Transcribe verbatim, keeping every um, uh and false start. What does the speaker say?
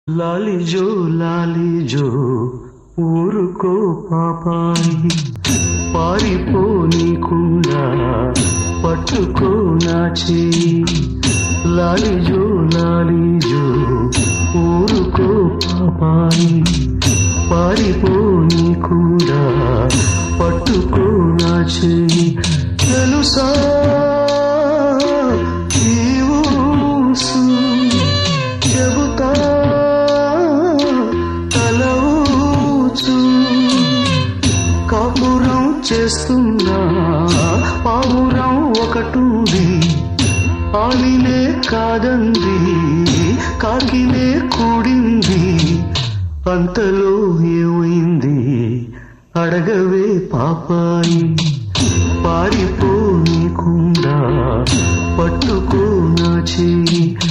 లాలి జో లాలి జో ఊరుకో పాపాయి పారిపోనీకుండా పట్టుకో నా చేయి లాలి జో లాలి జో ఊరుకో పాపాయి పారిపోనీకుండా పట్టుకో నా చేయి తెలుసా కాపురం చేస్తున్నా పావురం ఒకటుంది ఆలినే కాదంది కాకినే కూడింది అంతలో ఏమైంది అడగవే పాపాయి పారిపోనీకుండా పట్టుకో నా చేయి